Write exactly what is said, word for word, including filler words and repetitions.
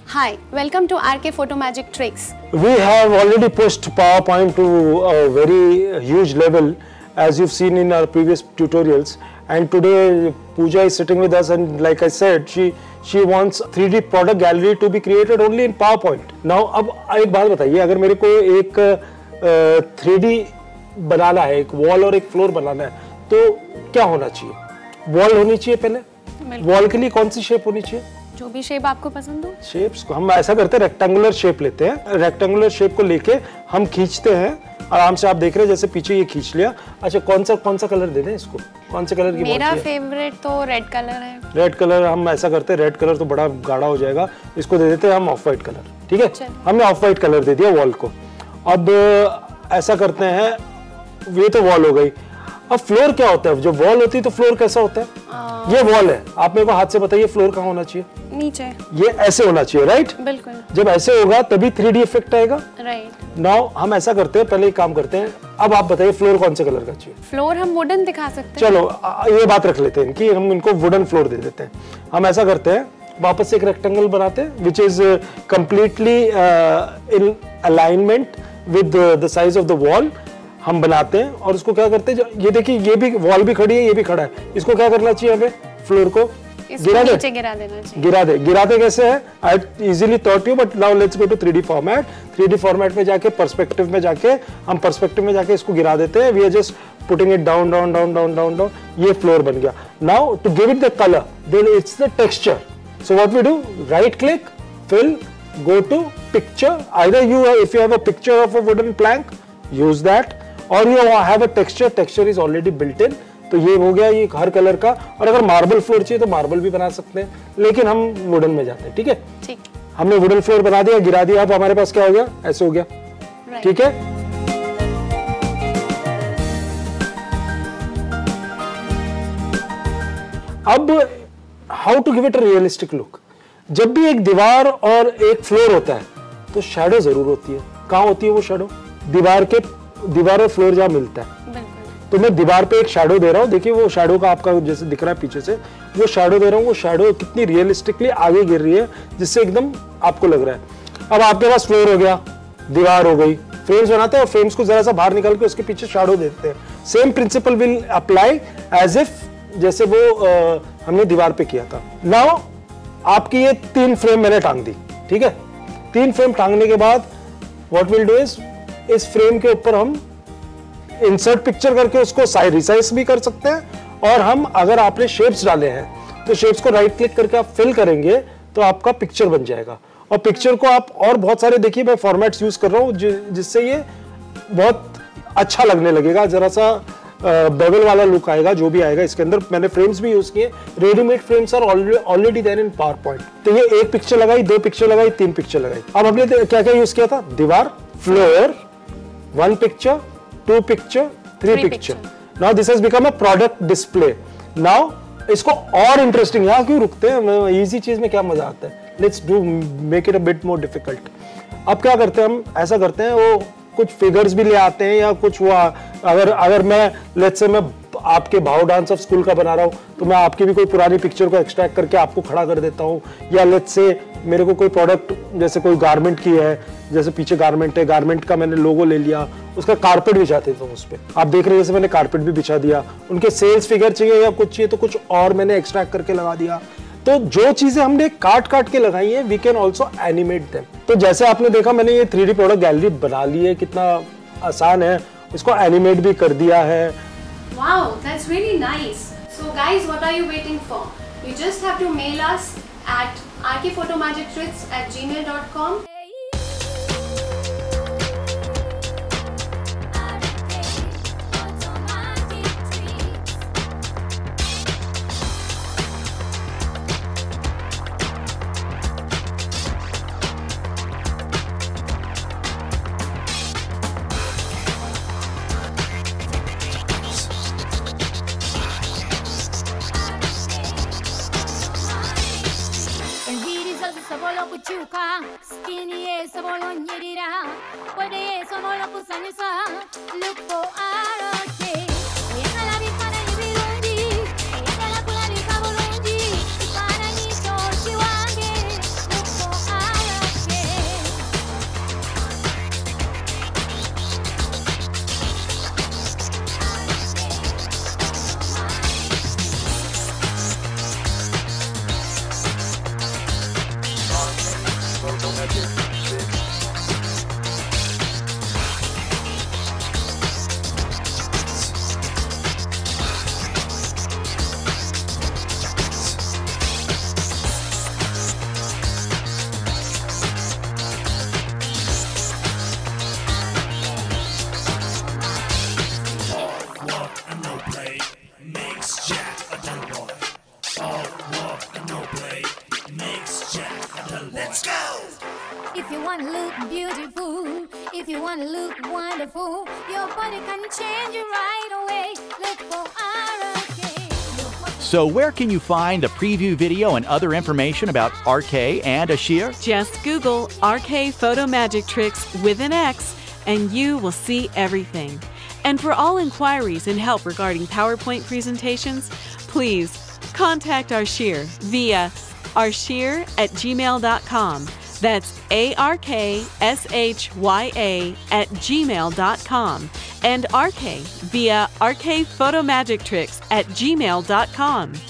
Hi, welcome to R K Photo Magic Tricks. We have already pushed PowerPoint to a very huge level, as you've seen in our previous tutorials. And today Pooja is sitting with us, and like I said, she she wants three D product gallery to be created only in PowerPoint. Now, अब एक बात बताइए, अगर मेरे को एक three D बनाना है, एक वॉल और एक फ्लोर बनाना है, तो क्या होना चाहिए? वॉल होनी चाहिए पहले. वॉल के लिए कौन सी शेप होनी चाहिए? जो भी शेप आपको पसंद हो. शेप्स को हम ऐसा करते हैं, रेक्टेंगुलर शेप लेते हैं. रेक्टेंगुलर शेप को लेके हम खींचते हैं. आराम से आप देख रहे हैं, जैसे पीछे ये खींच लिया. अच्छा, कौन सा कौन सा कलर दे दें इसको? कौन से कलर की? मेरा फेवरेट तो रेड कलर है. रेड कलर हम ऐसा करते हैं, रेड कलर तो बड़ा गाढ़ा हो जाएगा, इसको दे देते हैं हम ऑफ वाइट कलर. ठीक है, हमने ऑफ वाइट कलर दे दिया वॉल को. अब ऐसा करते हैं, ये तो वॉल हो गई. अब फ्लोर क्या होता है? जब वॉल होती है तो फ्लोर कैसा होता है? आ... ये वॉल है, आप मेरे को हाथ से बताइए फ्लोर कहाँ होना चाहिए? नीचे. ये ऐसे होना चाहिए, राइट? बिल्कुल. जब ऐसे होगा तभी थ्री डी इफेक्ट आएगा. राइट. नाउ हम ऐसा करते हैं, पहले एक काम करते हैं. अब आप बताइए फ्लोर कौन से कलर का चाहिए? फ्लोर हम वुडन दिखा सकते हैं. चलो ये बात रख लेते हैं कि हम इनको वुडन फ्लोर दे देते हैं. हम ऐसा करते हैं, वापस से एक रेक्टेंगल बनाते हैं which is completely in alignment with the size of the wall. हम बनाते हैं और उसको क्या करते हैं, ये देखिए ये भी वॉल भी खड़ी है, ये भी खड़ा है. इसको क्या करना चाहिए हमें? फ्लोर को गिरा दे. गिरा देना चाहिए. गिरा दे. गिराते कैसे है? I easily thought you, but now let's go to three D format. Three D format में जाके पर्सपेक्टिव में जाके हम पर्सपेक्टिव में जाके इसको गिरा देते हैं. We are just putting it down down down down down down. ये फ्लोर बन गया. Now to give it the colour, then it's the texture. So what we do, right click, fill, go to picture. Either you if you have a picture of a wooden plank, use that, or you have a texture. Texture is already built in. तो ये हो गया ये हर colour का. और अगर marble floor चाहिए तो मार्बल भी बना सकते हैं, लेकिन हम वुडन में जाते हैं. ठीक है, ठीक. हमने वुडन फ्लोर बना दिया, गिरा दिया. अब हमारे पास क्या हो गया? ऐसे हो गया. ठीक है. अब how to give it a realistic look. जब भी एक दीवार और एक फ्लोर होता है तो शैडो जरूर होती है. कहाँ होती है वो शैडो? दीवार के दीवार और फ्लोर जहाँ मिलता है. तो मैं दीवार पे एक शैडो दे रहा हूँ. देखिए वो शैडो का आपका जैसे दिख रहा है पीछे से, वो शैडो दे रहा हूँ. वो शैडो कितनी रियलिस्टिकली आगे गिर रही है, जिससे एकदम आपको लग रहा है. अब आपके पास फ्लोर हो गया, दीवार हो गई. फ्रेम्स बनाते हैं और फ्रेम्स को जरा सा बाहर निकाल के उसके पीछे शैडो देते हैं. Same principle will apply as if जैसे वो आ, हमने दीवार पे किया था. नाउ आपकी ये तीन फ्रेम मैंने टांग दी. ठीक है, तीन फ्रेम टांगने के बाद व्हाट विल डू इज, इस फ्रेम के ऊपर हम इंसर्ट पिक्चर करके उसको रिसाइज भी कर सकते हैं. और हम अगर आपने शेप्स डाले हैं तो शेप्स को राइट क्लिक करके आप फिल करेंगे तो आपका पिक्चर बन जाएगा. और पिक्चर को आप और बहुत सारे, देखिए मैं फॉर्मेट्स यूज कर रहा हूं जिससे ये बहुत अच्छा लगने लगेगा. जरा सा बेवल वाला लुक आएगा जो भी आएगा. इसके अंदर मैंने फ्रेम्स भी यूज किए. Readymade frames are already there in PowerPoint. तो ये एक पिक्चर लगाई, दो पिक्चर लगाई, तीन पिक्चर लगाई. अब हमने क्या क्या यूज किया था? दीवार, floor, one picture, two picture, three picture. Now this has become a product display. Now इसको और इंटरेस्टिंग, यहाँ क्यों रुकते हैं? इजी चीज में क्या मजा आता है? Let's do make it a bit more difficult. अब क्या करते हैं हम? ऐसा करते हैं, वो कुछ फिगर्स भी ले आते हैं या कुछ हुआ. अगर अगर मैं लेट्स से मैं आपके भाव डांस ऑफ स्कूल का बना रहा हूँ तो मैं आपकी भी कोई पुरानी पिक्चर को एक्सट्रैक्ट करके आपको खड़ा कर देता हूँ. या लेट्स से मेरे को कोई प्रोडक्ट, जैसे कोई गारमेंट की है, जैसे पीछे गारमेंट है, गारमेंट का मैंने लोगो ले लिया, उसका कारपेट बिछा देता हूँ उस पर. आप देख रहे हैं जैसे मैंने कारपेट भी बिछा दिया. उनके सेल्स फिगर चाहिए या कुछ चाहिए तो कुछ और मैंने एक्सट्रैक्ट करके लगा दिया. तो जो चीजें हमने काट काट के लगाई हैं, we can also animate them. तो जैसे आपने देखा मैंने ये थ्री डी प्रोडक्ट गैलरी बना ली है, कितना आसान है. इसको एनिमेट भी कर दिया है. Wow, that's really nice. So guys, what are you waiting for? You just have to mail us at r k photo magic tricks at gmail dot com. Sabolo kuchuka, skinny sabolo nyirira, pode sabolo kusanyusa, lupo aroke. Esa la bifana ibirundi, esa la kula bifabulundi, para ni toshi wange, lupo aroke. If you want to look beautiful, if you want to look wonderful, your body can change you right away. Look for R K. So where can you find the preview video and other information about R K and Ashir? Just Google R K Photo Magic Tricks with an X and you will see everything. And for all inquiries and help regarding PowerPoint presentations, please contact Ashir via arshir at gmail dot com. That's A R K S H Y A at gmail dot com. And R K via R K Photo Magic Tricks at gmail dot com.